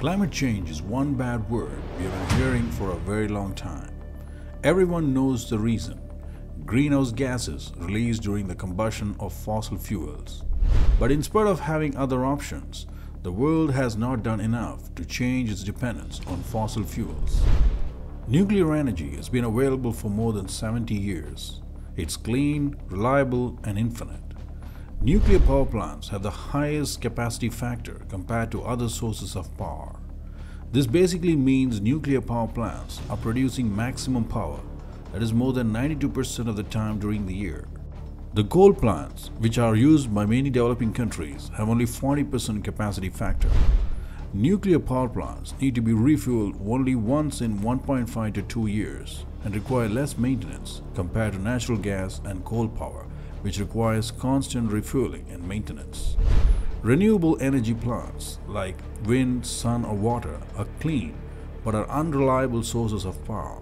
Climate change is one bad word we have been hearing for a very long time. Everyone knows the reason: greenhouse gases released during the combustion of fossil fuels. But in spite of having other options, the world has not done enough to change its dependence on fossil fuels. Nuclear energy has been available for more than 70 years. It's clean, reliable, and infinite. Nuclear power plants have the highest capacity factor compared to other sources of power. This basically means nuclear power plants are producing maximum power, that is more than 92% of the time during the year. The coal plants, which are used by many developing countries, have only 40% capacity factor. Nuclear power plants need to be refueled only once in 1.5 to 2 years and require less maintenance compared to natural gas and coal power, which requires constant refueling and maintenance. Renewable energy plants like wind, sun or water are clean but are unreliable sources of power.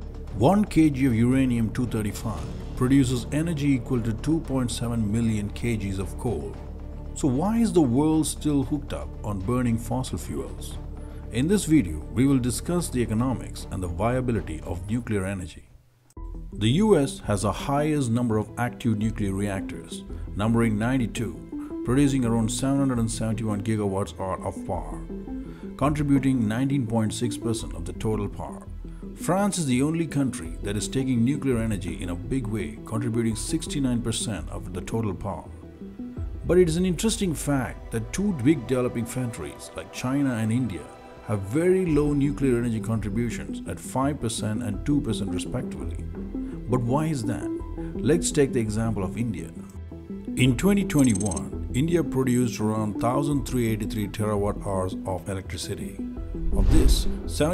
1 kg of uranium-235 produces energy equal to 2.7 million kgs of coal. So why is the world still hooked up on burning fossil fuels? In this video, we will discuss the economics and the viability of nuclear energy. The US has the highest number of active nuclear reactors, numbering 92, producing around 771 gigawatt-hours of power, contributing 19.6% of the total power. France is the only country that is taking nuclear energy in a big way, contributing 69% of the total power. But it is an interesting fact that two big developing countries like China and India have very low nuclear energy contributions at 5% and 2% respectively. But why is that? Let's take the example of India. In 2021, India produced around 1,383 terawatt-hours of electricity. Of this,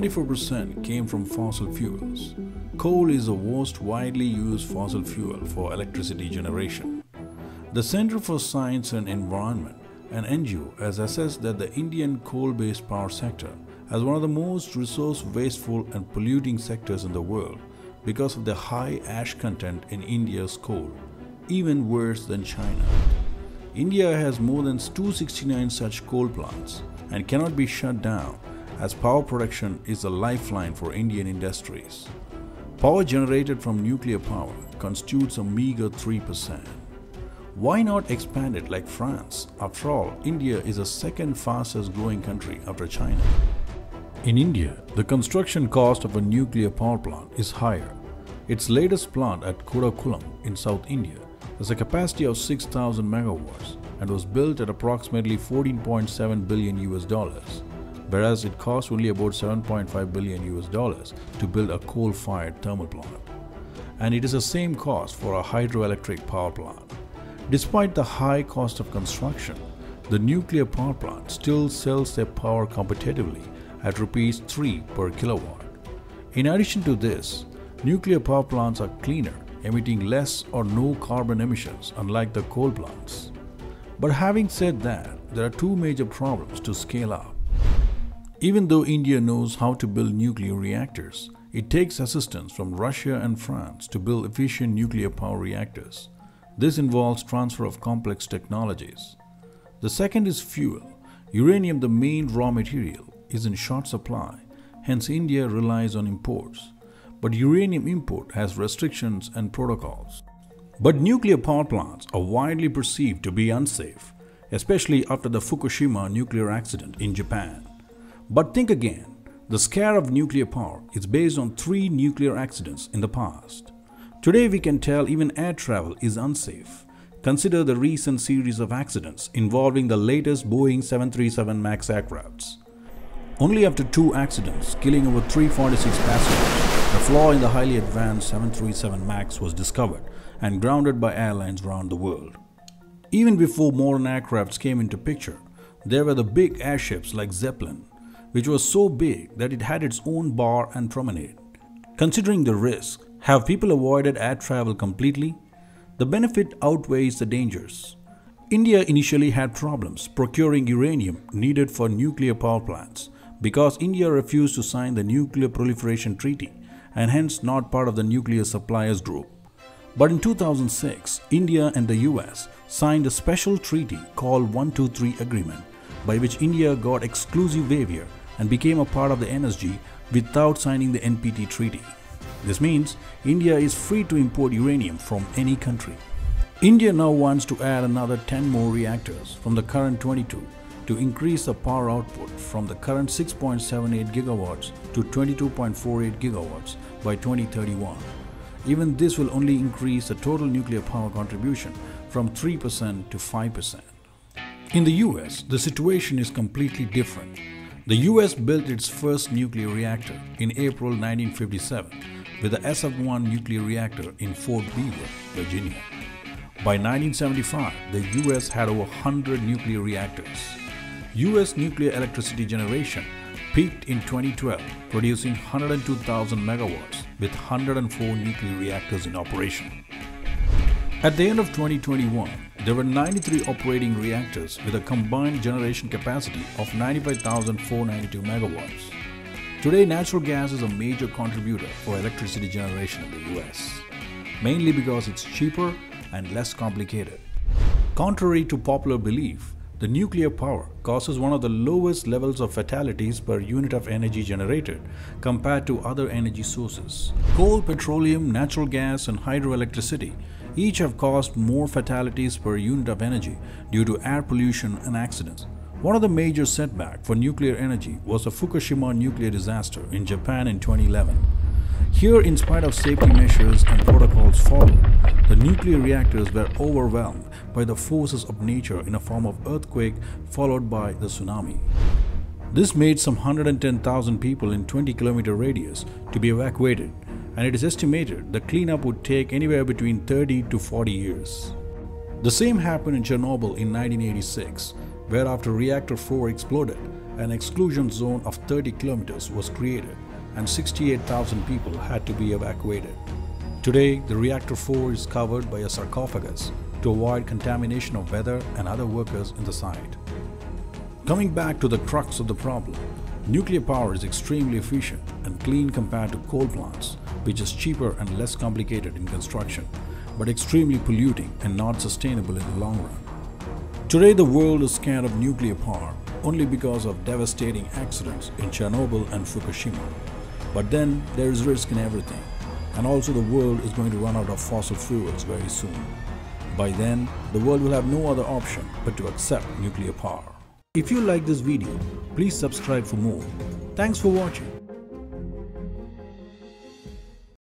74% came from fossil fuels. Coal is the most widely used fossil fuel for electricity generation. The Center for Science and Environment, an NGO, has assessed that the Indian coal-based power sector as one of the most resource-wasteful and polluting sectors in the world because of the high ash content in India's coal, even worse than China. India has more than 269 such coal plants and cannot be shut down as power production is the lifeline for Indian industries. Power generated from nuclear power constitutes a meager 3%. Why not expand it like France? After all, India is the second fastest growing country after China. In India, the construction cost of a nuclear power plant is higher. Its latest plant at Kudakulam in South India has a capacity of 6,000 megawatts and was built at approximately $14.7 billion, whereas it cost only about $7.5 billion to build a coal-fired thermal plant. And it is the same cost for a hydroelectric power plant. Despite the high cost of construction, the nuclear power plant still sells their power competitively at Rs 3 per kilowatt. In addition to this, nuclear power plants are cleaner, emitting less or no carbon emissions unlike the coal plants. But having said that, there are two major problems to scale up. Even though India knows how to build nuclear reactors, it takes assistance from Russia and France to build efficient nuclear power reactors. This involves transfer of complex technologies. The second is fuel. Uranium, the main raw material, is in short supply, hence India relies on imports. But uranium import has restrictions and protocols. But nuclear power plants are widely perceived to be unsafe, especially after the Fukushima nuclear accident in Japan. But think again, the scare of nuclear power is based on 3 nuclear accidents in the past. Today we can tell even air travel is unsafe. Consider the recent series of accidents involving the latest Boeing 737 MAX aircrafts. Only after 2 accidents, killing over 346 passengers, a flaw in the highly advanced 737 MAX was discovered and grounded by airlines around the world. Even before modern aircrafts came into picture, there were the big airships like Zeppelin, which was so big that it had its own bar and promenade. Considering the risk, have people avoided air travel completely? The benefit outweighs the dangers. India initially had problems procuring uranium needed for nuclear power plants because India refused to sign the Nuclear Proliferation Treaty and hence not part of the nuclear suppliers group. But in 2006, India and the US signed a special treaty called 123 Agreement by which India got exclusive waiver and became a part of the NSG without signing the NPT treaty. This means India is free to import uranium from any country. India now wants to add another 10 more reactors from the current 22 to increase the power output from the current 6.78 gigawatts to 22.48 gigawatts by 2031. Even this will only increase the total nuclear power contribution from 3% to 5%. In the US, the situation is completely different. The US built its first nuclear reactor in April 1957 with the SF-1 nuclear reactor in Fort Beaver, Virginia. By 1975, the US had over 100 nuclear reactors. US nuclear electricity generation peaked in 2012, producing 102,000 megawatts with 104 nuclear reactors in operation. At the end of 2021, there were 93 operating reactors with a combined generation capacity of 95,492 megawatts. Today, natural gas is a major contributor for electricity generation in the US, mainly because it's cheaper and less complicated. Contrary to popular belief, the nuclear power causes one of the lowest levels of fatalities per unit of energy generated compared to other energy sources. Coal, petroleum, natural gas, and hydroelectricity each have caused more fatalities per unit of energy due to air pollution and accidents. One of the major setbacks for nuclear energy was the Fukushima nuclear disaster in Japan in 2011. Here, in spite of safety measures and protocols followed, the nuclear reactors were overwhelmed by the forces of nature in a form of earthquake followed by the tsunami. This made some 110,000 people in 20-kilometer radius to be evacuated, and it is estimated the cleanup would take anywhere between 30 to 40 years. The same happened in Chernobyl in 1986, where after Reactor 4 exploded, an exclusion zone of 30 kilometers was created and 68,000 people had to be evacuated. Today, the Reactor 4 is covered by a sarcophagus to avoid contamination of weather and other workers in the site. Coming back to the crux of the problem, nuclear power is extremely efficient and clean compared to coal plants, which is cheaper and less complicated in construction, but extremely polluting and not sustainable in the long run. Today, the world is scared of nuclear power only because of devastating accidents in Chernobyl and Fukushima. But then there is risk in everything, and also the world is going to run out of fossil fuels very soon. By then, the world will have no other option but to accept nuclear power. If you like this video, please subscribe for more. Thanks for watching.